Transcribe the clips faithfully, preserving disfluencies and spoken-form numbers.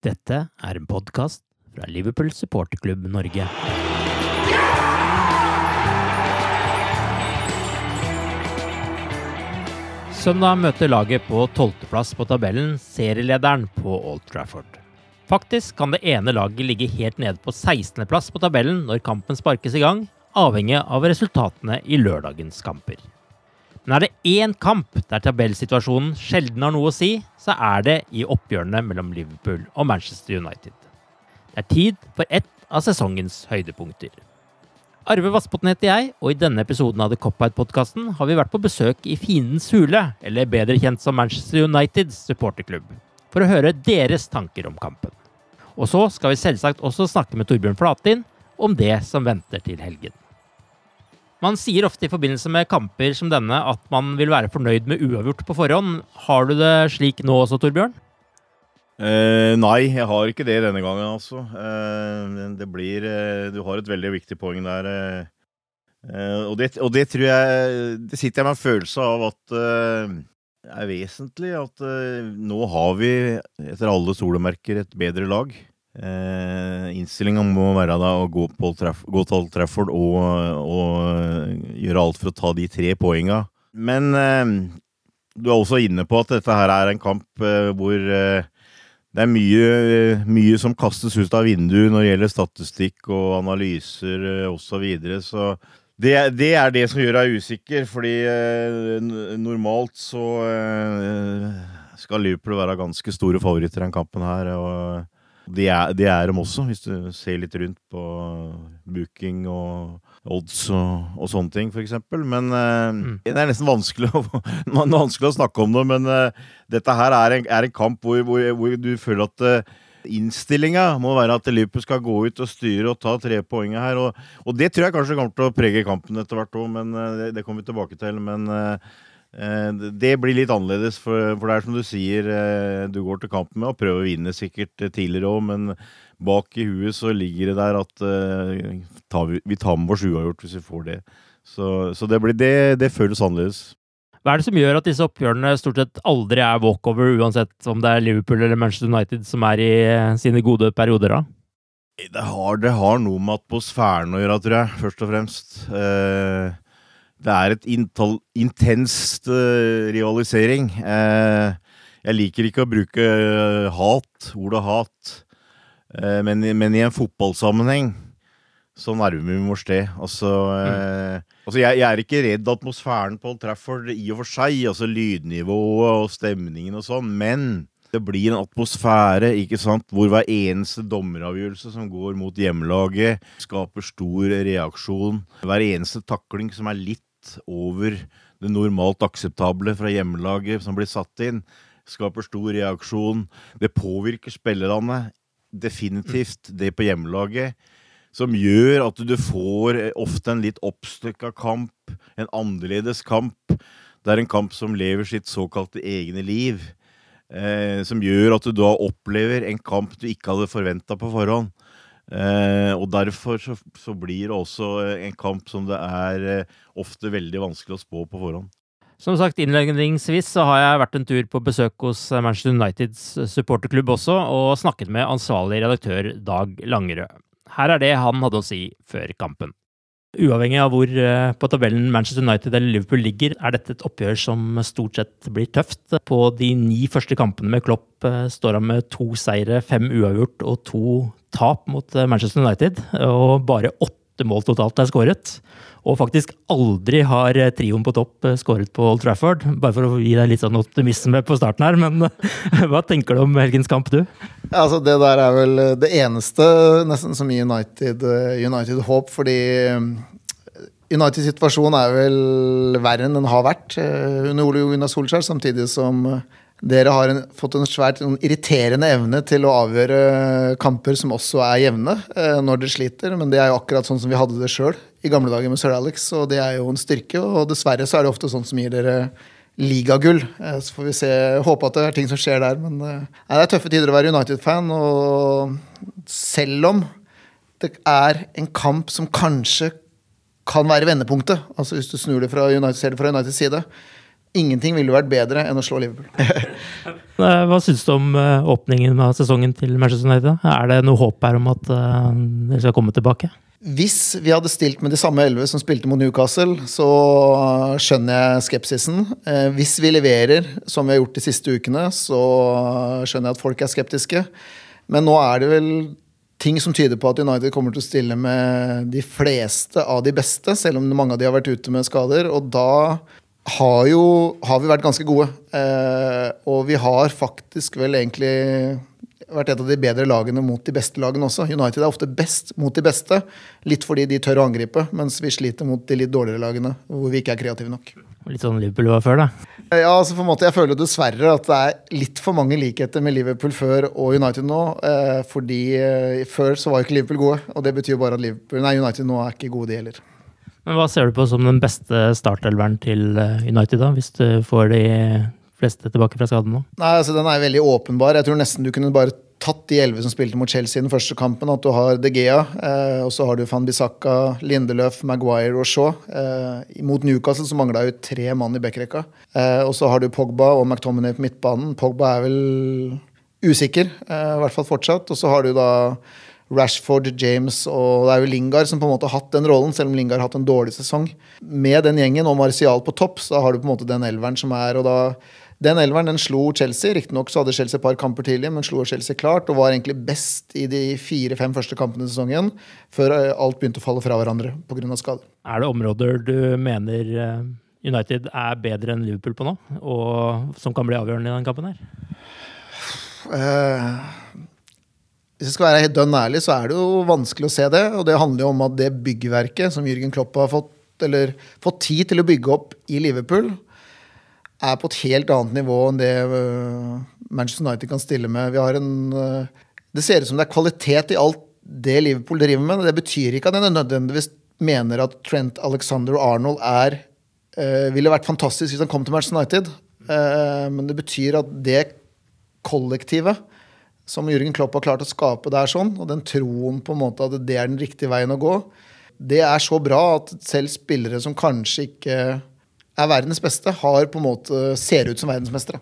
Dette er en podcast fra Liverpool Supporterklubb Norge. Søndag møter laget på tolvteplass på tabellen serielederen på Old Trafford. Faktisk kan det ene laget ligge helt nede på sekstendeplass på tabellen når kampen sparkes i gang, avhengig av resultatene i lørdagens kamper. Men er det én kamp der tabellsituasjonen sjelden har noe å si, så er det i oppgjørene mellom Liverpool og Manchester United. Det er tid for ett av sesongens høydepunkter. Arve Vassbotn heter jeg, og i denne episoden av The Cop-Out-podcasten har vi vært på besøk i Fiendens hule, eller bedre kjent som Manchester Uniteds supporterklubb, for å høre deres tanker om kampen. Og så skal vi selvsagt også snakke med Torbjørn Flatin om det som venter til helgen. Man sier ofte i forbindelse med kamper som denne at man vil være fornøyd med uavgjort på forhånd. Har du det slik nå også, Torbjørn? Eh, nei, jeg har ikke det denne gangen, altså. Eh, det blir, eh, du har et veldig viktig poeng der. Eh, og, det, og det tror jeg, det sitter jeg med en følelse av at eh, det er vesentlig at eh, nå har vi etter alle solemerker et bedre lag. Eh, innstillingen må være da å gå, på Traff, gå til Old Trafford og, og gjøre alt for å ta de tre poengene. Men eh, du er også inne på at dette her er en kamp eh, hvor eh, det er mye, mye som kastes ut av vinduet når det gjelder statistikk og analyser eh, og så videre, så det, det er det som gjør deg usikker, fordi eh, normalt så eh, skal Liverpool være ganske store favoritter i den kampen her, og Det er, det er de også, hvis du ser litt rundt på booking og odds og, og sånne ting, for eksempel. Men uh, mm. det er nesten vanskelig å, vanskelig å snakke om det, men uh, dette her er en, er en kamp hvor, hvor, hvor du føler at uh, innstillingen må være at Liverpool skal gå ut og styre og ta tre poenger her, og, og det tror jeg kanskje kommer til å prege kampen etter hvert også, men uh, det, det kommer vi tilbake til, men uh, det blir litt annerledes, for, for det er som du sier, du går til kampen med å prøve å vinne sikkert tidligere også, men bak i huet så ligger det der at uh, tar vi, vi tar med oss uavgjort hvis vi får det. Så, så det, blir, det, det føles annerledes. Hva er det som gjør at disse oppgjørene stort sett aldri er walkover, uansett om det er Liverpool eller Manchester United som er i sine gode perioder da? Det har, det har noe med atmosfæren å gjøre, tror jeg, først og fremst. Uh, Det er et intall, intenst uh, rivalisering. Uh, jeg liker ikke å bruke uh, hat, ordet hat, uh, men, men i en fotballsammenheng så nærmer vi vår sted. Altså, uh, mm. altså jeg, jeg er ikke redd atmosfæren på Old Trafford i og for seg, altså lydnivået og stemningen og sånn, men det blir en atmosfære, ikke sant, hvor hver eneste dommeravgjørelse som går mot hjemmelaget skaper stor reaksjon. Hver eneste takling som er litt over det normalt akseptable fra hjemmelaget som blir satt inn, skaper stor reaksjon. Det påvirker spillerne definitivt, det på hjemmelaget, som gjør at du får ofte en litt oppstykket kamp, en annerledes kamp. Det er en kamp som lever sitt såkalte egne liv, eh, som gjør at du da opplever en kamp du ikke hadde forventet på forhånd. Eh, og derfor så, så blir det også en kamp som det er eh, ofte veldig vanskelig å spå på forhånd. Som sagt, innledningsvis så har jeg vært en tur på besøk hos Manchester Uniteds supporterklubb også, og snakket med ansvarlig redaktør Dag Langerød. Her er det han hadde å si før kampen. Uavhengig av hvor på tabellen Manchester United eller Liverpool ligger, er dette et oppgjør som stort sett blir tøft. På de ni første kampene med Klopp står han med to seire, fem uavgjort og to tap mot Manchester United, og bare åtte mål totalt er skåret. Og faktisk aldri har trioen på topp skåret på Old Trafford, bare for å gi deg litt sånn optimisme på starten her, men hva tenker du om helgens kamp, du? Ja, altså det der er vel det eneste nesten som gir United, United håp, fordi Uniteds situasjon er vel verre enn den har vært under Ole Gunnar Solskjær, samtidig som dere har en, fått en svært en irriterende evne til å avgjøre kamper som også er jevne når dere sliter, men det er jo akkurat sånn som vi hadde det selv i gamle dager med Sir Alex, og det er jo en styrke, og dessverre så er det ofte sånn som gir dere ligagull. Så får vi se, håpe at det er ting som skjer der, men nei, det er tøffe tider å være United-fan, og selv om det er en kamp som kanskje kan være vendepunktet, altså hvis du snur det fra United, ser det fra Uniteds side, ingenting ville vært bedre enn å slå Liverpool. Hva synes du om åpningen av sesongen til Manchester United? Er det noe håp her om at dere skal komme tilbake? Hvis vi hadde stilt med de samme elleve som spilte mot Newcastle, så skjønner jeg skepsisen. Hvis vi leverer, som vi har gjort de siste ukene, så skjønner jeg at folk er skeptiske. Men nå er det vel ting som tyder på at United kommer til å stille med de fleste av de beste, selv om mange av de har vært ute med skader, og da har, jo, har vi vært ganske gode. Og vi har faktisk vel egentlig vært et av de bedre lagene mot de beste lagene også. United er ofte best mot de beste, litt fordi de tør å angripe, mens vi sliter mot de litt dårligere lagene, hvor vi ikke er kreative nok. Litt sånn Liverpool var før da? Ja, altså på en måte, jeg føler dessverre at det er litt for mange likheter med Liverpool før og United nå, eh, fordi eh, før så var ikke Liverpool gode, og det betyr bare at Liverpool, nei, United nå er ikke gode de heller. Men hva ser du på som den beste startelveren til United da, hvis du får de fleste tilbake fra skaden nå? Nei, altså den er veldig åpenbar. Jeg tror nesten du kunne bare tatt de elleve som spilte mot Chelsea i den første kampen, at du har De Gea, eh, og så har du Van Bissaka, Lindeløf, Maguire og Shaw. Eh, mot Newcastle så manglet jo tre mann i backrekka. Eh, og så har du Pogba og McTominay på midtbanen. Pogba er vel usikker, eh, i hvert fall fortsatt. Og så har du da Rashford, James, og det er jo Lingard som på en måte har hatt den rollen, selv om Lingard har hatt en dårlig sesong. Med den gjengen og Martial på topp, så har du på en måte den elveren som er, og da den elveren, den slo Chelsea, riktig nok så hadde Chelsea et par kamper tidlig, men slo Chelsea klart, og var egentlig best i de fire-fem første kampene i sesongen, før alt begynte å falle fra hverandre på grunn av skade. Er det områder du mener United er bedre enn Liverpool på nå, og som kan bli avgjørende i den kampen her? Uh, hvis jeg skal være helt dønn ærlig, så er det jo vanskelig å se det, og det handler jo om at det byggverket som Jürgen Klopp har fått, eller fått tid til å bygge opp i Liverpool, er på et helt annet nivå enn det Manchester United kan stille med. Vi har en, det ser ut som det er kvalitet i alt det Liverpool driver med. Det betyr ikke at jeg nødvendigvis mener at Trent Alexander-Arnold er, ville vært fantastisk hvis han kom til Manchester United. Men det betyr at det kollektivet som Jürgen Klopp har klart å skape der sånn, og den troen på en måte at det er den riktige veien å gå, det er så bra at selv spillere som kanskje ikke er verdens beste, har på en måte, ser ut som verdensmestere.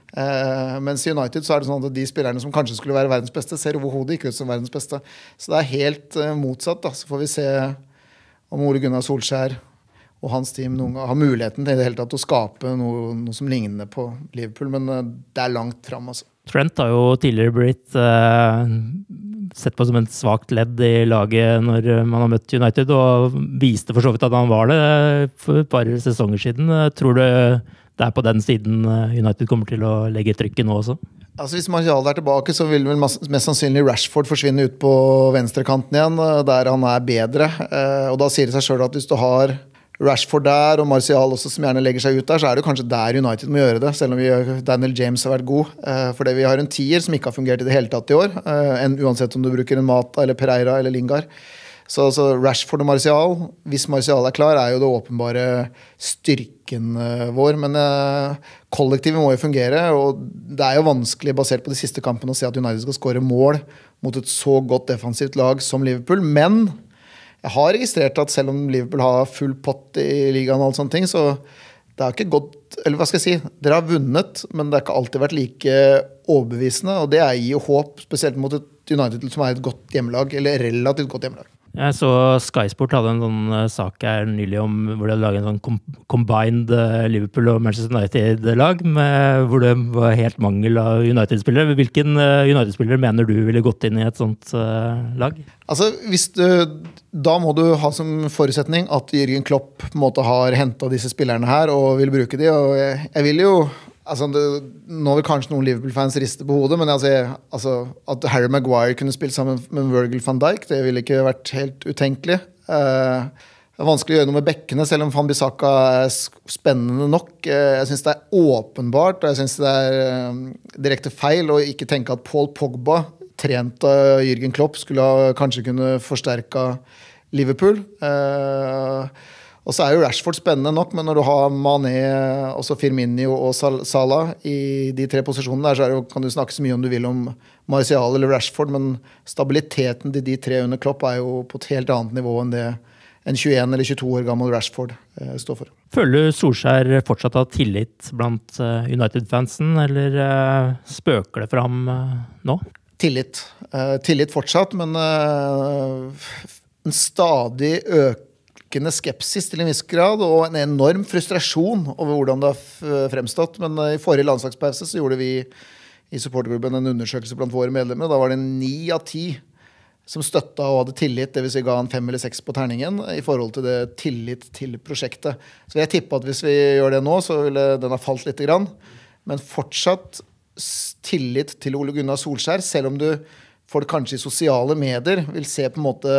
Eh, mens i United så er det sånn at de spillerne som kanskje skulle være verdens beste, ser overhodet ikke ut som verdens beste. Så det er helt eh, motsatt. Da. Så får vi se om Ole Gunnar Solskjær og hans team noen gang har muligheten til i det hele tatt å skape noe, noe som ligner på Liverpool, men eh, det er langt frem. Altså. Trent har jo tidligere blitt eh, sett på som en svagt ledd i laget når man har møtt United, og viste for så vidt at han var det for et par sesonger siden. Tror du det er på den siden United kommer til å legge trykket nå også? Altså Hvis Martial er tilbake, så vil vel mest sannsynlig Rashford forsvinne ut på venstrekanten igjen, der han er bedre. Og da sier det seg selv at hvis du har Rashford der, og Martial også, som gjerne legger seg ut der, så er det kanskje der United må gjøre det, selv om vi, Daniel James har vært god. Fordi vi har en tier som ikke har fungert i det hele tatt i år, enn uansett om du bruker en Mata, eller Pereira, eller Lingard. Så, så Rashford og Martial, hvis Martial er klar, er jo det åpenbare styrken vår, men kollektivet må jo fungere, og det er jo vanskelig basert på de siste kampene å se at United skal skåre mål mot et så godt defensivt lag som Liverpool, men jeg har registrert at selv om Liverpool har full pott i ligaen og alt sånne ting, så det har ikke gått, eller hva skal jeg si, dere har vunnet, men det har ikke alltid vært like overbevisende, og det er gir jo håp, spesielt mot et United som er et godt hjemmelag, eller relativt godt hjemmelag. Jeg så Sky Sport hadde en sånn sak her nylig om hvor de hadde laget en sånn combined Liverpool og Manchester United-lag, hvor det var helt mangel av United-spillere. Hvilken United-spillere mener du ville gått inn i et sånt lag? Altså, hvis du, da må du ha som forutsetning at Jürgen Klopp på en måte har hentet disse spillerne her og vil bruke de, og jeg, jeg vil jo Altså, det, nå vil kanskje noen Liverpool-fans riste på hodet, men altså, altså, at Harry Maguire kunne spille sammen med Virgil van Dijk, det ville ikke vært helt utenkelig. Eh, det er vanskelig å gjøre noe med bekkene, selv om Van Bissaka er spennende nok. Eh, jeg synes det er åpenbart, og jeg synes det er eh, direkte feil å ikke tenke at Paul Pogba, trent av Jürgen Klopp, skulle ha, kanskje kunne forsterke Liverpool. Eh, Og så er jo Rashford spennende nok, men når du har Mané, også Firmino og Salah i de tre posisjonene der, så er det, kan du snakke så mye om du vil om Martial eller Rashford, men stabiliteten til de tre under Klopp er jo på et helt annet nivå enn det en tjueen eller tjueto år gammel Rashford eh, står for. Føler du Solskjær fortsatt har tillit blant United-fansen, eller spøker det for ham nå? Tillit. Uh, tillit fortsatt, men uh, en stadig økende skepsis til en viss grad, og en enorm frustrasjon over hvordan det har fremstått. Men uh, i forrige landslagspause så gjorde vi i supporterklubben en undersøkelse blant våre medlemmer, og da var det ni av ti som støttet og hadde tillit, det vil si ga en fem eller seks på terningen, i forhold til det tillit til prosjektet. Så jeg tipper at hvis vi gjør det nå, så ville den ha falt litt grann. Men fortsatt tillit til Ole Gunnar Solskjær, selv om du folk kanskje i sosiale medier vil se på en måte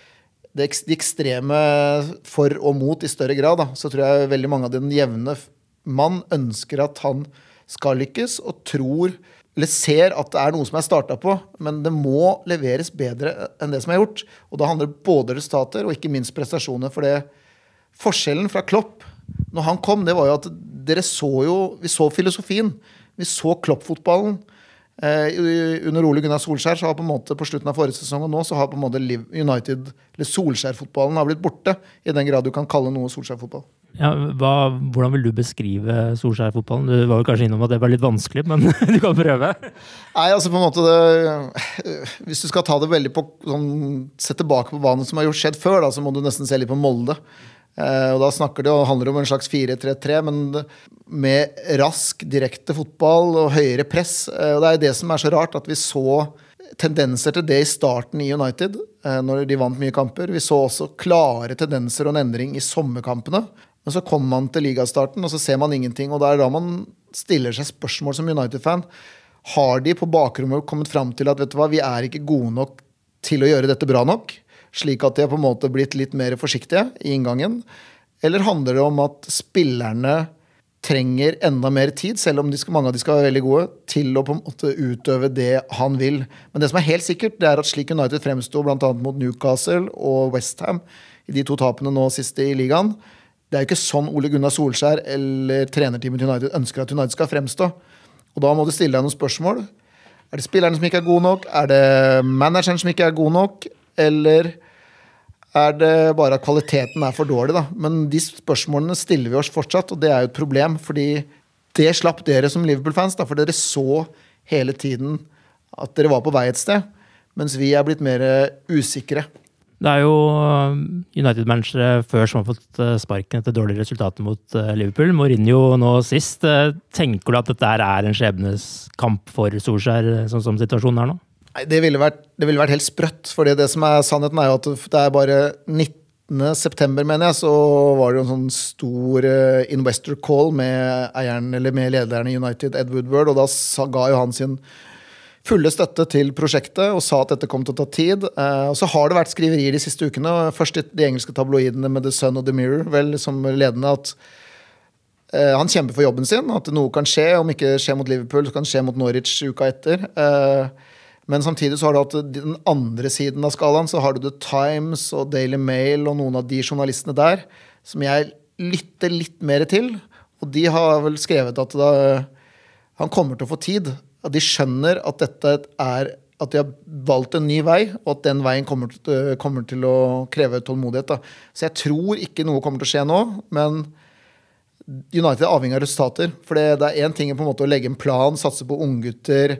det de ekstreme for og mot i større grad, da. Så tror jeg veldig mange av den jevne mann ønsker at han skal lykkes, og tror eller ser at det er noe som er startet på, men det må leveres bedre enn det som er gjort. Og da handler det både resultater og ikke minst prestasjoner, for det forskjellen fra Klopp, når han kom, det var jo at dere så jo, vi så filosofien, vi så Klopp-fotballen. Eh, under Ole Gunnar Solskjær så har på en måte på slutten av forrige sesong og nå så har på en måte United, eller Solskjær-fotballen har blitt borte, i den grad du kan kalle noe Solskjær-fotball. Ja, hva, hvordan vil du beskrive Solskjær-fotballen? Du var jo kanskje innom at det var litt vanskelig, men du kan prøve. Nei, altså på en måte det, hvis du skal ta det veldig på, sånn, se tilbake på hva som har gjort skjedd før, da, så må du nesten se litt på Molde. Eh, og da snakker det og handler om en slags fire tre tre, men med rask, direkte fotball og høyere press. Eh, og det er det som er så rart, at vi så tendenser til det i starten i United, eh, når de vant mye kamper. Vi så også klare tendenser og en endring i sommerkampene. Men så kommer man til ligastarten, og så ser man ingenting, og det er da man stiller seg spørsmål som United-fan. Har de på bakrommet kommet frem til at, vet du hva, vi er ikke gode nok til å gjøre dette bra nok, slik at de har på en måte blitt litt mer forsiktige i inngangen? Eller handler det om at spillerne trenger enda mer tid, selv om de skal, mange av de skal være veldig gode, til å på en måte utøve det han vil? Men det som er helt sikkert, det er at slik United fremstod blant annet mot Newcastle og West Ham i de to tapene nå siste i ligaen, det er jo ikke sånn Ole Gunnar Solskjær eller trenerteamet til United ønsker at United skal fremstå. Og da må du stille deg noen spørsmål. Er det spillerne som ikke er gode nok? Er det manageren som ikke er god nok? Eller er det bare at kvaliteten er for dårlig, da? Men de spørsmålene stiller vi oss fortsatt, og det er jo et problem, fordi det slapp dere som Liverpool-fans, da, for dere så hele tiden at dere var på vei et sted, mens vi er blitt mer usikre. Det er jo United-managere før som har fått sparken etter dårlige resultater mot Liverpool. Mourinho nå sist. Tenker du at dette er en skjebneskamp for Solskjær, sånn som situasjonen er nå? Nei, det ville vært, det ville vært helt sprøtt, fordi det som er sannheten er jo at det er bare nittende september, mener jeg, så var det jo en sånn stor investor call med eieren, eller med lederen i United, Ed Woodward, og da ga jo han sin fulle støtte til prosjektet og sa at dette kom til å ta tid. Eh, og så har det vært skriverier de siste ukene, først i de engelske tabloidene med The Sun og The Mirror, vel som ledende, at eh, han kjemper for jobben sin, at noe kan skje, om ikke skje mot Liverpool, så kan skje mot Norwich uka etter. Eh, men samtidig så har du hatt den andre siden av skalaen, så har du The Times og Daily Mail og noen av de journalistene der, som jeg lytter litt mer til, og de har vel skrevet at da, han kommer til å få tid, at de skjønner at dette er at de har valgt en ny vei, og at den veien kommer til, kommer til å kreve tålmodighet. Da. Så jeg tror ikke noe kommer til å skje nå, men United er avhengig av resultater. For det, det er en ting på en måte å legge en plan, satse på unggutter,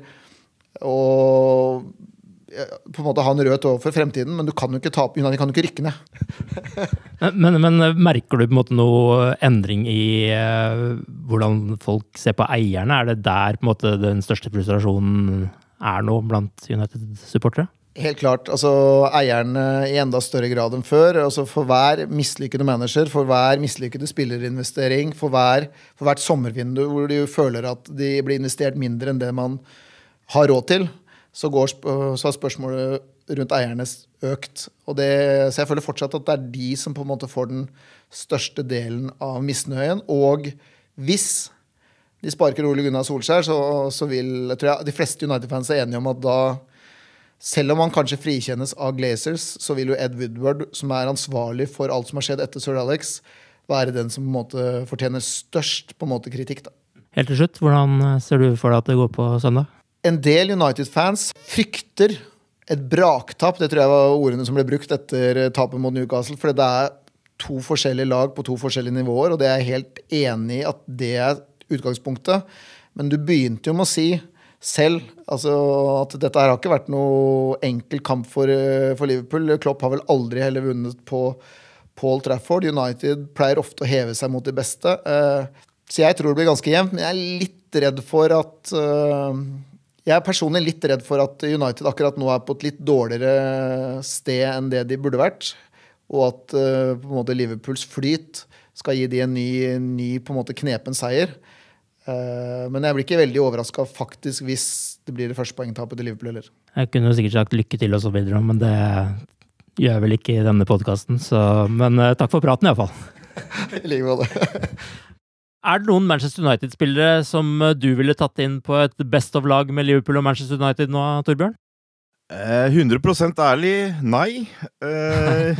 og på en måte ha en rød tråd for fremtiden, men du kan jo ikke tape, United kan jo ikke rykke ned. men, men merker du på en måte noe endring i uh, hvordan folk ser på eierne? Er det der på en måte den største frustrasjonen er nå blant United-supportere? Helt klart, altså eierne i enda større grad enn før, altså for hver mislykkede manager, for hver mislykkede spillerinvestering, for, hver, for hvert sommervindu hvor de føler at de blir investert mindre enn det man har råd til, så, går, så har spørsmålet rundt eiernes økt. Og det, så jeg føler fortsatt at det er de som på en måte får den største delen av misnøyen. Og hvis de sparker Ole Gunnar Solskjær, så, så vil, jeg tror jeg, de fleste United-fans er enige om at da, selv om han kanskje frikjennes av Glazers, så vil jo Ed Woodward, som er ansvarlig for alt som har skjedd etter Sir Alex, være den som på en måte fortjener størst på en måte kritikk. Da. Helt til slutt, hvordan ser du for deg at det går på søndag? En del United-fans frykter et braktap, det tror jeg var ordene som ble brukt etter tapet mot Newcastle, for det er to forskjellige lag på to forskjellige nivåer, og det er jeg helt enig i at det er utgangspunktet. Men du begynte jo med å si selv altså, at dette her har ikke vært noe enkel kamp for, for Liverpool. Klopp har vel aldri heller vunnet på Old Trafford. United pleier ofte å heve seg mot de beste. Så jeg tror det blir ganske jevnt, men jeg er litt redd for at jeg er personlig litt redd for at United akkurat nå er på et litt dårligere sted enn det de burde vært, og at uh, på en måte Liverpools flyt skal gi de en ny, ny på en måte knepen seier. Uh, men jeg blir ikke veldig overrasket faktisk hvis det blir det første poengtapet til Liverpool heller. Jeg kunne jo sikkert sagt lykke til og så videre, men det gjør jeg vel ikke i denne podcasten, så, men uh, takk for praten i hvert fall. I like måte. Er det noen Manchester United-spillere som du ville tatt inn på et best of lag med Liverpool og Manchester United nå, Torbjørn? Eh, hundre prosent ærlig, nei. Eh,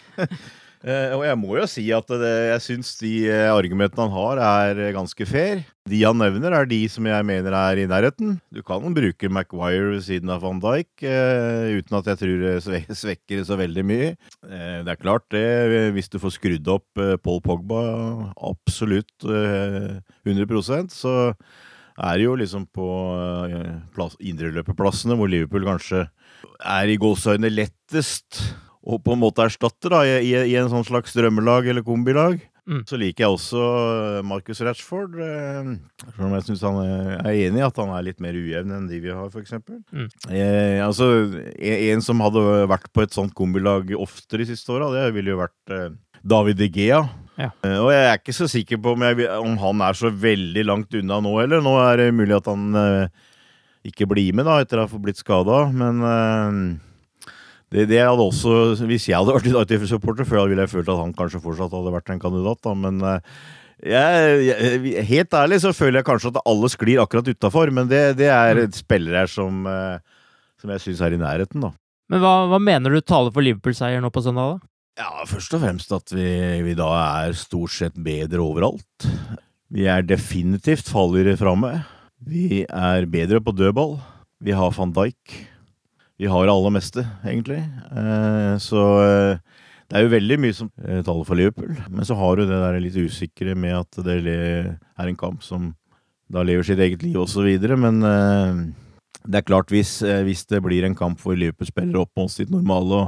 eh, og jeg må jo si at det, jeg synes de argumentene han har er ganske fair. De han nevner er de som jeg mener er i nærheten. Du kan bruke Maguire ved siden av Van Dijk, eh, uten at jeg tror det svekker så veldig mye. Eh, det er klart det, hvis du får skrudd opp eh, Paul Pogba, absolutt eh, hundre prosent, så er det jo liksom på eh, plass, indreløperplassene, hvor Liverpool kanskje er i gåsøyne lettest, og på en måte erstatter da, i, i en sånn slags drømmelag eller kombilag. Mm. Så liker jeg også Marcus Rashford, eh, som jeg synes han er enig i at han er litt mer ujevn enn de vi har, for eksempel. Mm. Eh, altså, en, en som hadde vært på et sånt kombilag oftere de siste årene, det ville jo vært eh, David De Gea. Ja. Eh, og jeg er ikke så sikker på om, jeg, om han er så veldig langt unna nå, eller nå er det mulig at han eh, ikke blir med da, etter å ha blitt skadet, men... Eh, Det, det hadde også, hvis jeg hadde vært United-supporter før, ville jeg følt at han kanskje fortsatt hadde vært en kandidat, da. Men jeg, jeg, helt ærlig så føler jeg kanskje at alle sklir akkurat utenfor, men det, det er et spiller her som, som jeg synes er i nærheten, da. Men hva, hva mener du taler for Liverpool-seier nå på søndag, da? Ja, først og fremst at vi, vi da er stort sett bedre overalt. Vi er definitivt farligere fremme. Vi er bedre på dødball. Vi har Van Dijk. Vi har det aller meste, egentlig. Eh, så eh, det er jo veldig mye som eh, taler for Liverpool. Men så har du det der litt usikre med at det er en kamp som da lever sitt eget liv og så videre. Men eh, det er klart, hvis, eh, hvis det blir en kamp hvor Liverpool spiller opp mot sitt normale,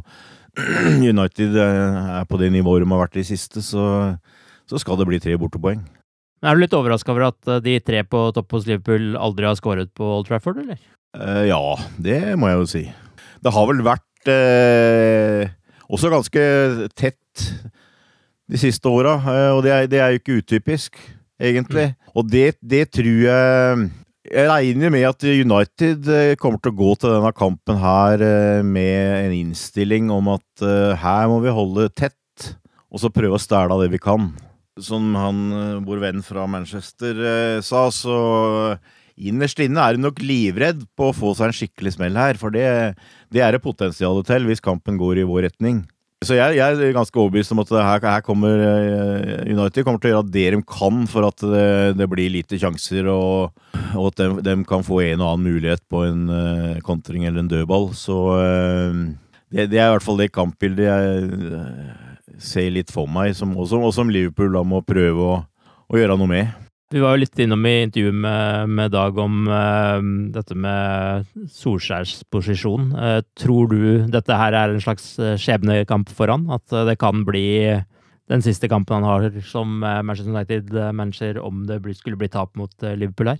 og United eh, er på det nivået de har vært i siste, så, så skal det bli tre bortepoeng. Men er du litt overrasket over at de tre på topp hos Liverpool aldri har skåret på Old Trafford, eller? Uh, ja, det må jeg jo si. Det har vel vært uh, også ganske tett de siste årene, uh, og det er, det er jo ikke utypisk, egentlig. Mm. Og det, det tror jeg... Jeg regner med at United kommer til å gå til denne kampen her uh, med en innstilling om at uh, her må vi holde tett, og så prøve å stæle det vi kan. Som han, vår venn fra Manchester, uh, sa, så... Innerst inne er hun nok livredd på å få seg en skikkelig smell her, for det, det er det potensialet til hvis kampen går i vår retning. Så jeg, jeg er ganske overbevist om at her, her kommer United kommer til å gjøre det de kan for at det, det blir lite sjanser, og, og at de, de kan få en og annen mulighet på en uh, kontring eller en dødball. Så uh, det, det er i hvert fall det kampbildet jeg uh, ser litt for meg, som, og, som, og som Liverpool da må prøve å, å gjøre noe med. Vi var jo litt innom i intervjuet med, med Dag om uh, dette med Solskjærs posisjon. Uh, tror du dette her er en slags skjebnekamp for han? At uh, det kan bli den siste kampen han har som uh, Manchester United-manager om det bli, skulle bli tap mot uh, Liverpool her?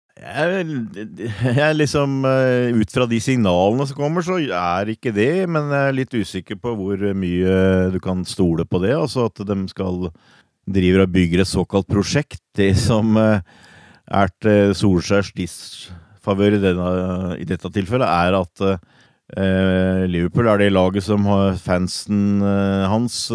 Jeg, jeg er liksom, uh, ut fra de signalene som kommer, så er ikke det, men jeg er litt usikker på hvor mye du kan stole på det, altså at de skal... driver og bygger et såkalt prosjekt. Det som uh, er til Solskjærs disfavør i, i dette tilfellet er at uh, Liverpool er det laget som har fansen uh, hans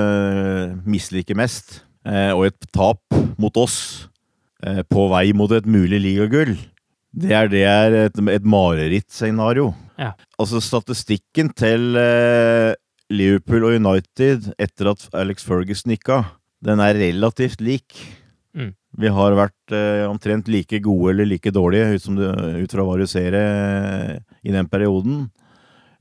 uh, misliker mest. Uh, og et tap mot oss uh, på vei mot et mulig ligagull. Det er, det er et, et mareritt-scenario. Ja. Altså statistikken til uh, Liverpool og United etter at Alex Ferguson gikk av, den er relativt lik. Mm. Vi har vært eh, omtrent like gode eller like dårlige ut, som det, ut fra hva du ser eh, i den perioden.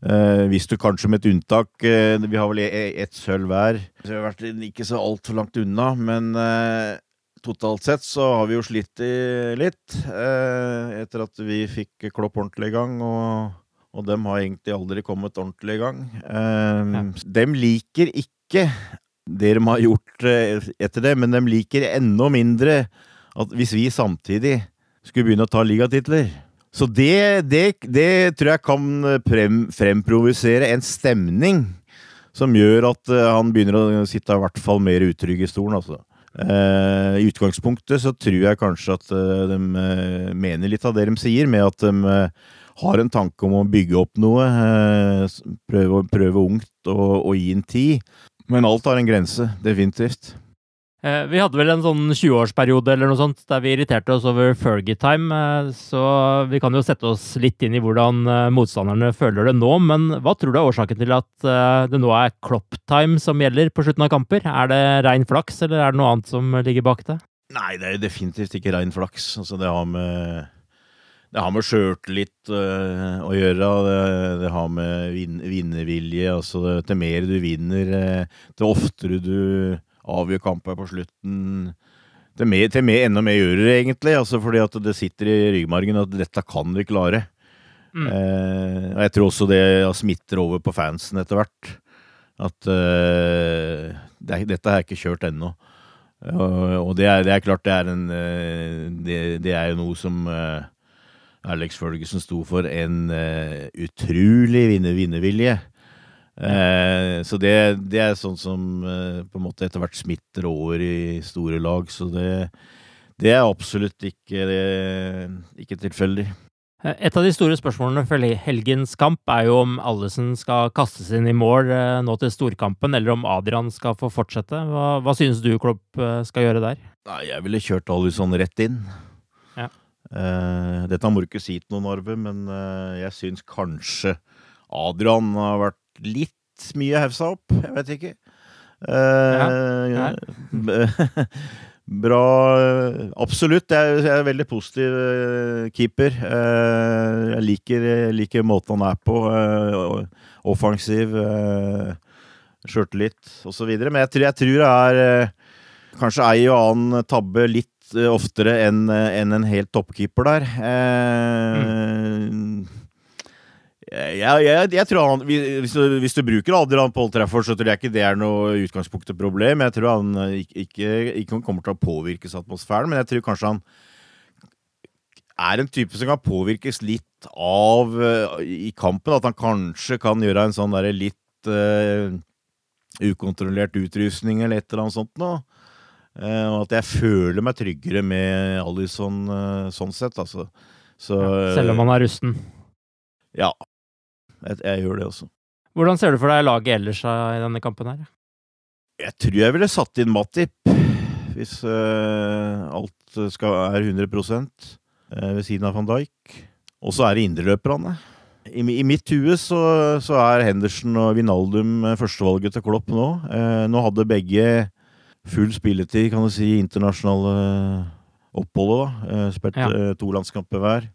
Uh, hvis du kanskje med et unntak, uh, vi har vel ett sølv hver, så vi har vært ikke så alt for langt unna, men uh, totalt sett så har vi jo slitt i litt, uh, etter at vi fikk Klopp ordentlig i gang, og, og dem har egentlig aldri kommet ordentlig i gang. Uh, ja. Dem liker ikke det de har gjort uh, etter det, men dem liker enda mindre at hvis vi samtidig skulle begynne å ta ligatitler. Så det, det, det tror jeg kan frem, fremprovisere en stemning som gjør at uh, han begynner å sitte i hvert fall mer utrygg i stolen. Altså. Uh, I utgangspunktet så tror jeg kanskje at uh, de uh, mener litt av det de sier, med at de uh, har en tanke om å bygge opp noe, uh, prøve, prøve ungt og, og gi en tid. Men alt har en grense, definitivt. Vi hadde vel en sånn tjue-årsperiode eller noe sånt, der vi irriterte oss over Fergie-time, så vi kan jo sette oss litt inn i hvordan motstanderne føler det nå, men hva tror du er årsaken til at det nå er Klopp-time som gjelder på slutten av kamper? Er det ren flaks, eller er det noe annet som ligger bak det? Nei, det er definitivt ikke ren flaks. Altså, det har med, det har med skjørtelitt uh, å gjøre, det, det har med vin, vinnervilje, altså det, til mer du vinner, uh, til oftere du avgjør kampen på slutten, til, mer, til mer, enda mer gjør det egentlig, altså fordi at det sitter i ryggmargen at dette kan vi klare. Mm. Eh, og jeg tror også det smitter over på fansen etter hvert, at eh, det, dette har jeg ikke kjørt ennå. Og, og det, er, det er klart det er, en, det, det er jo noe som eh, Alex Ferguson sto for, en eh, utrolig vinner, vinnervilje. Eh, så det, det er sånn som eh, på en måte etter hvert smitter over i store lag, så det, det er absolutt ikke, det, ikke tilfeldig. Et av de store spørsmålene for helgens kamp er jo om Allison skal kastes inn i mål eh, nå til storkampen, eller om Adrian skal få fortsette. Hva, hva synes du Klopp skal gjøre der? Nei, jeg ville kjørt Allison rett inn. Ja. Eh, dette må du ikke si til noen, Arve, men eh, jeg synes kanskje Adrian har vært litt mye hevsa opp, jeg vet ikke. Uh, ja, ja. Bra, absolutt. Jeg er, jeg er veldig positiv keeper. Uh, jeg liker, liker måten han er på. Uh, offensiv, uh, skjørtelitt, og så videre. Men jeg tror, jeg tror det er uh, kanskje ei og annen tabbe litt uh, oftere enn en, en helt toppkeeper der. Uh, mm. Jeg, jeg, jeg tror han, hvis du, hvis du bruker Adrian på Old Trafford, så tror jeg ikke det er noe utgangspunkt til problem. Jeg tror han ikke, ikke, ikke kommer til å påvirkes atmosfæren, men jeg tror kanskje han er en type som kan påvirkes litt av uh, i kampen, at han kanskje kan gjøre en sånn der litt uh, ukontrollert utrustning eller et eller annet sånt nå. Uh, og at jeg føler meg tryggere med Allison uh, sånn sett, altså. Så, ja, selv om han er rusten. Ja. Jeg, jeg gjør det også. Hvordan ser du for deg laget ellers i denne kampen her? Jeg tror jeg ville satt inn Matip, hvis uh, alt skal, er hundre prosent uh, ved siden av Van Dijk. Og så er det indreløperne. I, I mitt hue så, så er Henderson og Wijnaldum førstevalget til Klopp nå. Uh, nå hadde begge full spilletid, kan du si, internasjonale oppholdet da. Uh, spilt ja. uh, to landskamper hver.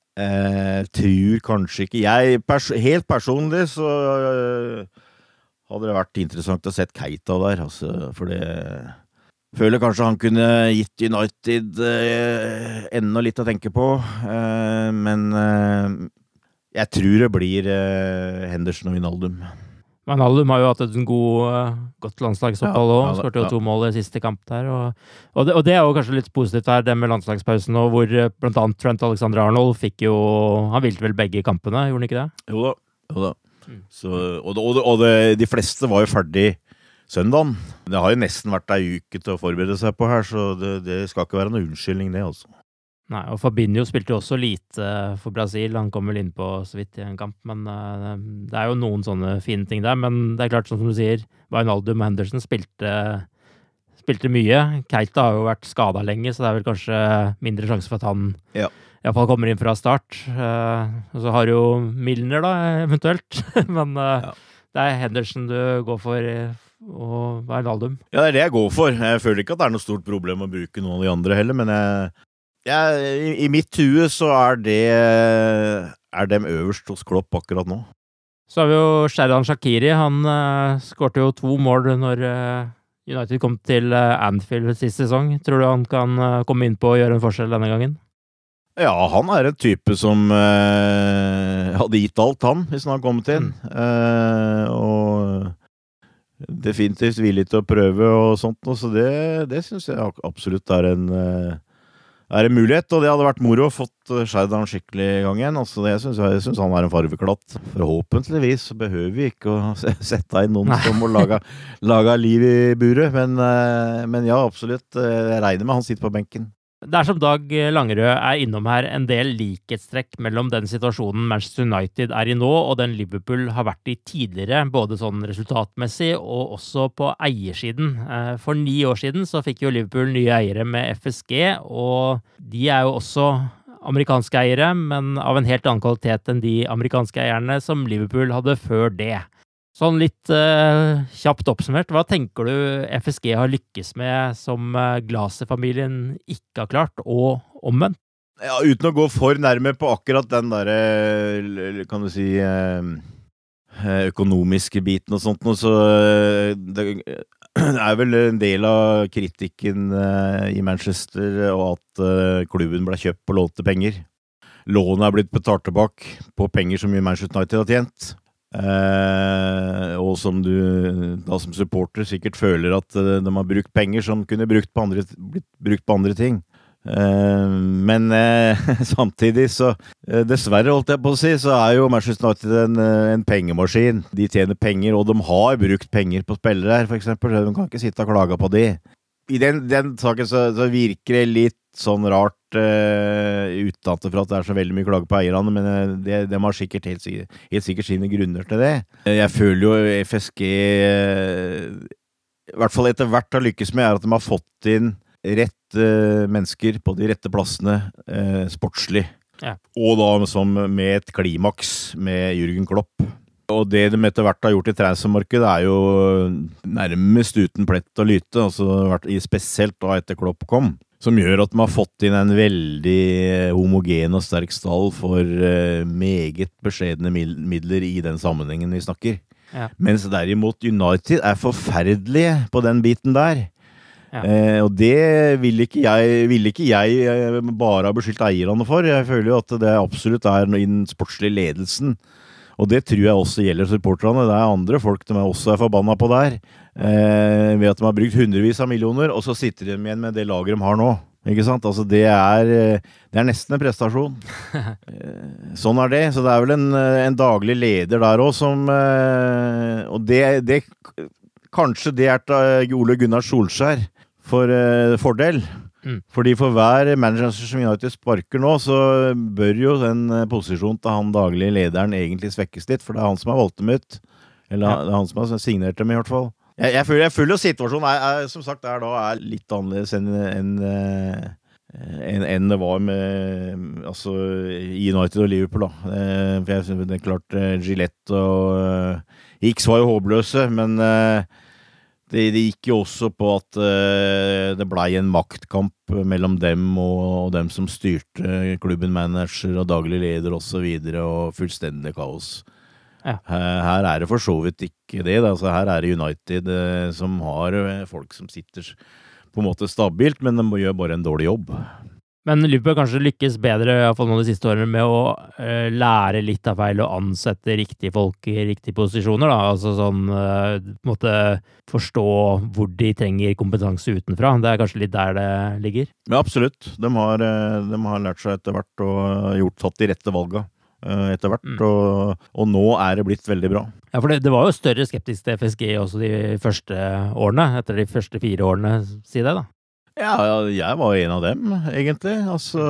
Eh, tror kanskje ikke jeg, pers helt personlig så uh, hadde det vært interessant å sett Keita der, altså, for det føler kanskje han kunne gitt United uh, enda litt å tenke på, uh, men uh, jeg tror det blir uh, Henderson og Wijnaldum. Wijnaldum har jo hatt et god, godt landslagsopphold også, ja, skåret jo ja. to mål i siste kamp der, og, og, det, og det er jo kanskje litt positivt her, det med landslagspausen nå, hvor blant annet Trent Alexander-Arnold fikk jo, han vilte vel begge kampene, gjorde han ikke det? Jo da, jo da. Mm. Så, og det, og, det, og det, de fleste var jo ferdig søndagen. Det har jo nesten vært ei uke til å forberede seg på her, så det, det skal ikke være noe unnskyldning det, altså. Nei, og Fabinho spilte jo også lite for Brasil, han kom vel inn på så vidt i en kamp, men uh, det er jo noen sånne fine ting der, men det er klart, sånn som du sier, Wijnaldum og Henderson spilte, spilte mye. Keita har jo vært skadet lenge, så det er vel kanskje mindre sjanse for at han ja. i hvert fall kommer inn fra start. Uh, og så har jo Milner da, eventuelt, men uh, ja. det er Henderson du går for, og Wijnaldum. Ja, det er det jeg går for. Jeg føler ikke at det er noe stort problem å bruke noen av de andre heller, men jeg Ja, i, I mitt hue så er det er dem øverst hos Klopp akkurat nå. Så har vi jo Xherdan Shaqiri, han uh, skårte jo to mål når uh, United kom til uh, Anfield sist sesong. Tror du han kan uh, komme inn på å gjøre en forskjell denne gangen? Ja, han er en type som uh, hadde gitt alt han, hvis han hadde kommet inn. Mm. Uh, og definitivt villig til å prøve og sånt, og så det, det synes jeg absolutt er en... Uh, er en mulighet, og det hadde vært moro å fått Xherdan skikkelig i gang igjen. Altså, det, jeg, synes, jeg synes han er en farveklatt. Forhåpentligvis så behøver vi ikke å sette inn noen som må lage, lage liv i buret, men, men ja, absolutt. Jeg regner med han sitter på benken. Det er som Dag Langerød er innom her en del likhetstrekk mellom den situasjonen Manchester United er i nå, og den Liverpool har vært i tidligere, både sånn resultatmessig og også på eiersiden. For ni år siden så fikk jo Liverpool nye eiere med F S G, og de er jo også amerikanske eiere, men av en helt annen kvalitet enn de amerikanske eierne som Liverpool hadde før det. Sånn litt uh, kjapt oppsummert, hva tenker du F S G har lykkes med som uh, Glaser-familien ikke har klart, og omvendt? Ja, uten å gå for nærme på akkurat den der, kan du si, økonomiske biten og sånt, så det er vel en del av kritikken i Manchester, og at klubben ble kjøpt på lånte penger. Lånet er blitt betalt tilbake på penger som Manchester United har tjent. Eh, og som du da som supporter sikkert føler at uh, de har brukt penger som kunne brukt på andre, blitt brukt på andre ting. Eh, men eh, samtidig så eh, dessverre holdt jeg på å si, så er jo Manchester United en, en pengemaskin. De tjener penger, og de har brukt penger på spillere her, for eksempel. De kan ikke sitte og klage på de. I den, den saken så, så virker det litt sånn rart uh, utenfor at det er så veldig mye klage på eierne, men uh, det, de har sikkert helt, helt sikkert sine grunner til det. Jeg føler jo F S G uh, i hvert fall etter hvert har lykkes med er at de har fått inn rett uh, mennesker på de rette plassene uh, sportslig. Ja. Og da som med et klimaks med Jürgen Klopp. Og det de etter hvert har gjort i transfermarkedet er jo nærmest uten plett og lyte, altså spesielt da etter Klopp kom, som gjør at de har fått inn en veldig homogen og sterk stall for meget beskjedne midler i den sammenhengen vi snakker. Ja. Mens derimot United er forferdelige på den biten der. Ja. Eh, og det vil ikke, jeg, vil ikke jeg bare ha beskyldt eierne for. Jeg føler jo at det absolutt er i den sportslige ledelsen. Og det tror jeg også gjelder supporterne. Det er andre folk de også er forbanna på der. Eh, ved at de har brukt hundrevis av millioner, og så sitter de igjen med det lager de har nå. Ikke sant? Altså det er, det er nesten en prestasjon. eh, sånn er det. Så det er vel en, en daglig leder der også som... Eh, og det, det... Kanskje det er til Ole Gunnar Solskjær for eh, fordel. Mm. Fordi for hver manager som United sparker nå, så bør jo den posisjonen til han daglige lederen egentlig svekkes litt, for det er han som har valgt dem ut. Eller ja. Det er han som har signert dem i hvert fall. Jeg, jeg føler, jeg føler jo situasjonen er, er, som sagt, er, da, er litt annerledes enn en, en, en det var med altså, United og Liverpool. Da. For jeg synes det er klart Gillette og X var jo håpløse, men Det, det gikk jo også på at uh, det ble en maktkamp mellom dem og, og dem som styrte klubben, manager og daglig leder og så videre, og fullstendig kaos. Ja. Her, her er det for så vidt ikke det. Altså, her er det United uh, som har uh, folk som sitter på en måte stabilt, men de gjør bare en dårlig jobb. Men Liverpool kanskje lykkes bedre i hvert fall noen de siste årene med å uh, lære litt av feil og ansette riktige folk i riktige posisjoner, da. Altså sånn, uh, måtte forstå hvor de trenger kompetanse utenfra. Det er kanskje litt der det ligger? Ja, absolutt. De har, de har lært seg etter hvert og gjort tatt de rette valga uh, etter hvert, mm. og, og nå er det blitt veldig bra. Ja, for det, det var jo større skeptisk til F S G også de første årene, etter de første fire årene, si det da. Ja, jeg var en av dem, egentlig. Altså,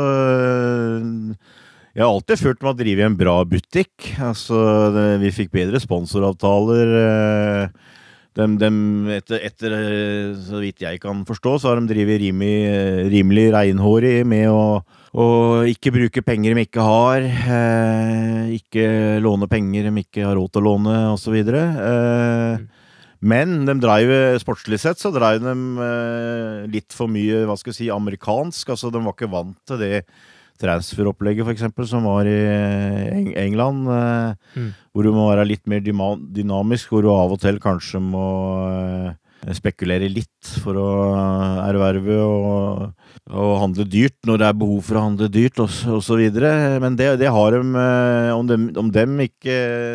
jeg har alltid følt meg å drive en bra butikk. Altså, det, vi fikk bedre sponsoravtaler. Dem, dem, etter, etter, så vidt jeg kan forstå, så har de drivet rimelig, rimelig regnhårig med å, å ikke bruke penger de ikke har, eh, ikke låne penger de ikke har råd til å låne, og så videre. Eh, Men de drev, sportslig sett, så drev de eh, litt for mye, hva skal jeg si, amerikansk. Altså, de var ikke vant til det transferopplegget for eksempel, som var i Eng England, eh, mm. hvor du må være litt mer dynamisk, hvor du av og til kanskje må eh, spekulere litt for å erverve og, og handle dyrt når det er behov for å handle dyrt, og, og så videre. Men det, det har de, eh, om dem, om dem ikke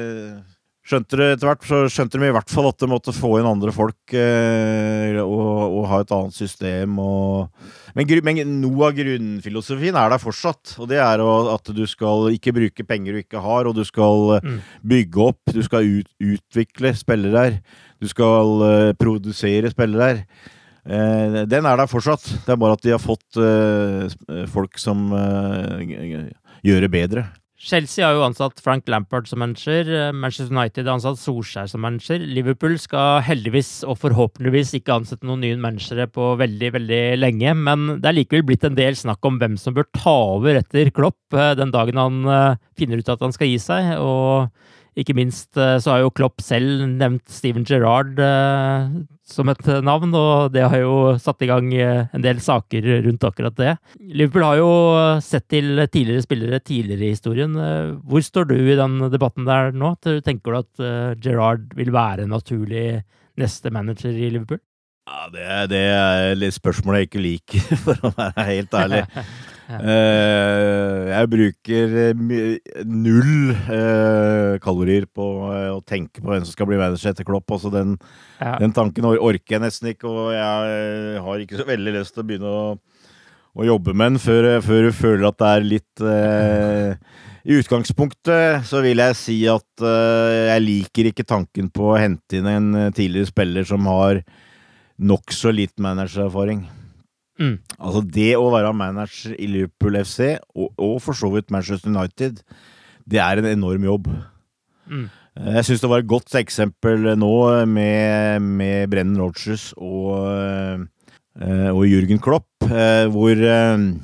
skjønte det etter hvert, så skjønte de i hvert fall at de måtte få inn andre folk eh, og, og ha et annet system. Og, men, men noe av grunnfilosofien er der fortsatt, og det er at du skal ikke bruke penger du ikke har, og du skal mm. bygge opp, du skal ut, utvikle spillere der, du skal uh, produsere spillere der. Eh, den er der fortsatt, det er bare at de har fått uh, folk som uh, gjør det bedre. Chelsea har jo ansatt Frank Lampard som manager, Manchester United har ansatt Solskjær som manager. Liverpool skal heldigvis og forhåpentligvis ikke ansette noen nye managere på veldig, veldig lenge, men det er likevel blitt en del snakk om hvem som bør ta over etter Klopp den dagen han finner ut at han skal gi seg, og ikke minst så har jo Klopp selv nevnt Steven Gerrard eh, som et navn, og det har jo satt i gang en del saker rundt akkurat det. Liverpool har jo sett til tidligere spillere tidligere i historien. Hvor står du i den debatten der nå? Tenker du at uh, Gerrard vil være en naturlig neste manager i Liverpool? Ja, det, det er litt spørsmål jeg ikke liker, for å være helt ærlig. Ja. Uh, jeg bruker null uh, kalorier på uh, å tenke på hvem som skal bli manager etter Klopp. Altså den, ja. den tanken or orker jeg nesten ikke, og jeg har ikke så veldig lyst til å begynne å, å jobbe med den før, før du føler at det er litt uh, i utgangspunktet så vil jeg si at uh, jeg liker ikke tanken på å hente inn en tidligere spiller som har nok så litt managererfaring. Mm. Altså det å være manager i Liverpool F C og, og for så vidt Manchester United, det er en enorm jobb. Mm. Jeg synes det var et godt eksempel nå med, med Brendan Rodgers og, og Jürgen Klopp, hvor det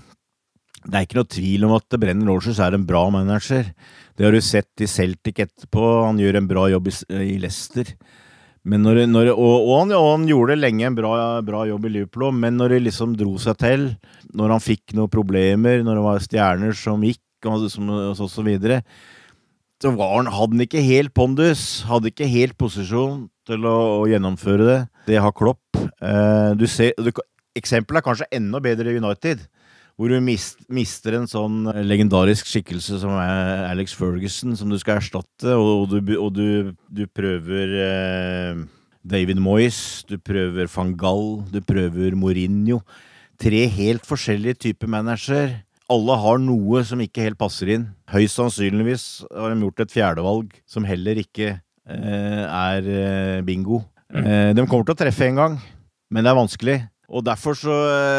er ikke noe tvil om at Brendan Rodgers er en bra manager. Det har du sett i Celtic etterpå, han gjør en bra jobb i, i Leicester. Men når, når, og, og, han, og han gjorde lenge en bra, bra jobb i Liverpool, men når det liksom dro seg til, når han fikk noen problemer, når det var stjerner som gikk, og, som, og så videre, så var han, hadde han ikke helt pondus, hadde ikke helt posisjon til å, å gjennomføre det. Det har Klopp. Eh, du ser, du, eksempelet er kanskje enda bedre i United, hvor du mist, mister en sånn legendarisk skikkelse som er Alex Ferguson, som du skal erstatte, og du, og du, du prøver eh, David Moyes, du prøver Van Gaal, du prøver Mourinho. Tre helt forskjellige typer manager. Alle har noe som ikke helt passer inn. Høyst sannsynligvis har de gjort et fjerdevalg som heller ikke eh, er eh, bingo. Eh, de kommer til å treffe en gang, men det er vanskelig. Og derfor så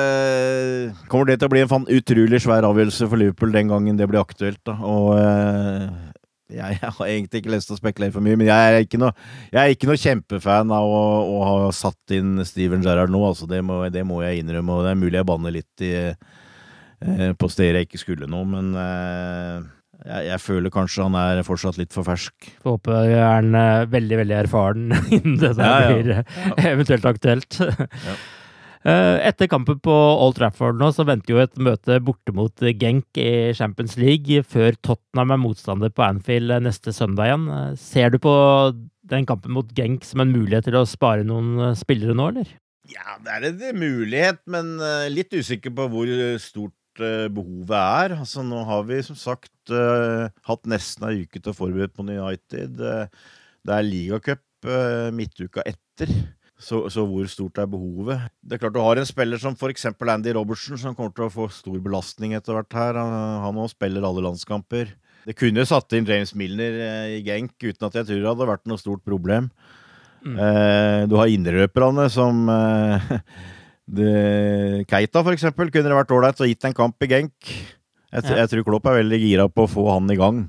øh, kommer det til å bli en utrolig svær avgjørelse for Liverpool den gangen det blir aktuelt. Da. Og øh, jeg, jeg har egentlig ikke lyst til å spekulere for mye, men jeg er ikke noe, jeg er ikke noe kjempefan av å, å ha satt inn Steven Gerrard nå. Altså det, må, det må jeg innrømme, og det er mulig jeg banner litt i, øh, på steder jeg ikke skulle nå, men øh, jeg, jeg føler kanskje han er fortsatt litt for fersk. Jeg håper jeg er en øh, veldig, veldig erfaren innen det der ja, ja. blir ja. eventuelt aktuelt. Ja. Etter kampen på Old Trafford nå, så venter jo et møte borte mot Genk i Champions League, før Tottenham er motstander på Anfield neste søndag igjen. Ser du på den kampen mot Genk som en mulighet til å spare noen spillere nå, eller? Ja, det er en mulighet, men litt usikker på hvor stort behovet er. Altså, nå har vi som sagt hatt nesten en uke til å forberede på United. Det er Ligacup midtuka etter. Så, så hvor stort er behovet? Det er klart du har en spiller som for eksempel Andy Robertson, som kommer til å få stor belastning etter hvert her. Han også spiller alle landskamper. Det kunne satt inn James Milner i Genk, uten at jeg tror det hadde vært noe stort problem. Mm. Eh, du har innrøperne som eh, det, Keita for eksempel, kunne det vært ordentlig å gitt en kamp i Genk. Jeg, ja. jeg tror Klopp er veldig gira på å få han i gang.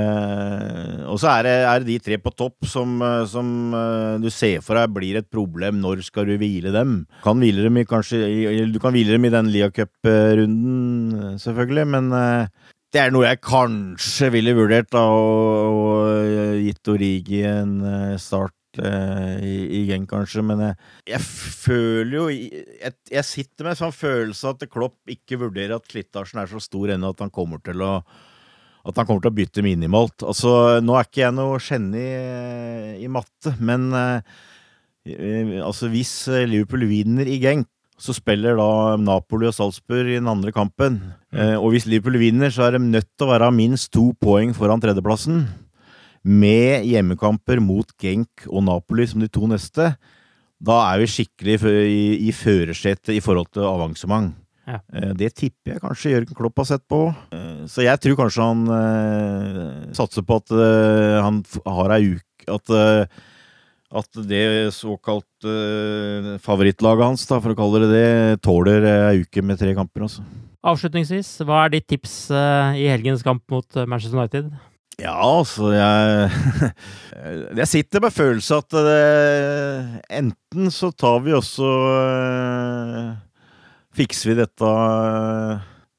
Eh, og så er det, er det de tre på topp som, som uh, du ser for deg blir et problem. Når skal du hvile dem? Kan hvile dem i, kanskje, du kan hvile dem i den Liga Cup-runden, selvfølgelig, men uh, det er noe jeg kanskje ville vurdert da, og, og gitt Origi en uh, start eh, i, i Genk kanskje, men jeg, jeg føler jo jeg, jeg sitter med en sånn følelse at Klopp ikke vurderer at slitasjen er så stor ennå at han kommer til å at han kommer til å bytte minimalt. Altså, nå er ikke jeg noe geni i matte, men eh, altså, hvis Liverpool vinner i Genk, så spiller da Napoli og Salzburg i den andre kampen. Eh, og hvis Liverpool vinner, så er de nødt til å være minst to poeng foran tredjeplassen, med hjemmekamper mot Genk og Napoli som de to neste. Da er vi skikkelig i, i førersetet i forhold til avansement. Ja. Det tipper jeg kanskje Jørgen Klopp har sett på. Så jeg tror kanskje han eh, satser på at eh, han har ei uke at, eh, at det såkalt eh, favorittlaget hans, da, for å kalle det det, tåler ei uke med tre kamper. Altså. Avslutningsvis, hva er ditt tips eh, i helgens kamp mot Manchester United? Ja, altså jeg jeg sitter med følelse at eh, enten så tar vi også eh, fikser vi dette uh,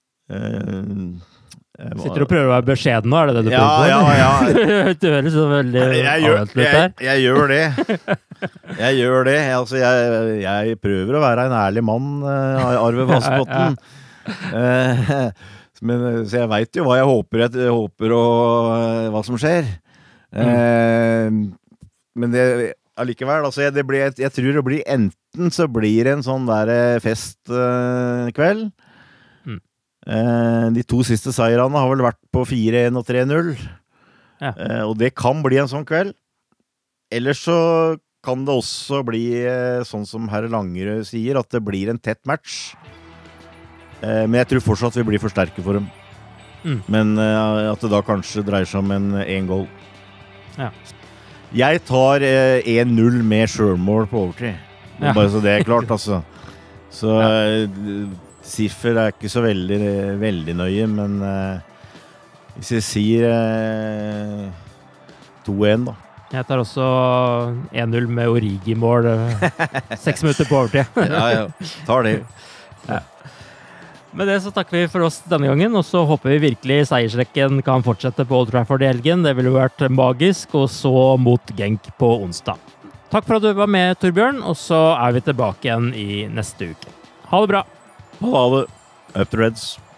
uh, Sitter du og prøver å være beskjeden nå, er det det du ja, prøver på? Ja, ja, du høres så veldig avventlet der. Jeg, jeg gjør det. Jeg gjør det. Altså, jeg, jeg prøver å være en ærlig mann, uh, Arve Vassbotn. uh, men så jeg vet jo hva jeg håper, jeg, jeg håper og uh, hva som skjer. Uh, mm. Men det allikevel, altså, jeg, det blir, jeg, jeg tror det blir enten så blir det en sånn der festkveld. Uh, mm. uh, de to siste seirene har vel vært på fire en og tre null. Ja. Uh, og det kan bli en sånn kveld. Ellers så kan det også bli uh, sånn som herr Langerød sier, at det blir en tett match. Uh, men jeg tror fortsatt vi blir for sterke for dem. Mm. Men uh, at det da kanskje dreier seg om en en goal. Ja. Jeg tar eh, en null med selvmål på overtid. Ja. Bare så det er klart, altså. Så eh, siffer er ikke så veldig, veldig nøye, men eh, hvis jeg sier eh, to en, da. Jeg tar også en null med Origi-mål. Seks minutter på overtid. ja, ja. Tar det. Ja. Med det så takker vi for oss denne gangen, og så håper vi virkelig seiersrekken kan fortsette på Old Trafford i helgen. Det ville vært magisk, og så mot Genk på onsdag. Takk for at du var med, Torbjørn, og så er vi tilbake igjen i neste uke. Ha det bra! Ha det! Up the Reds!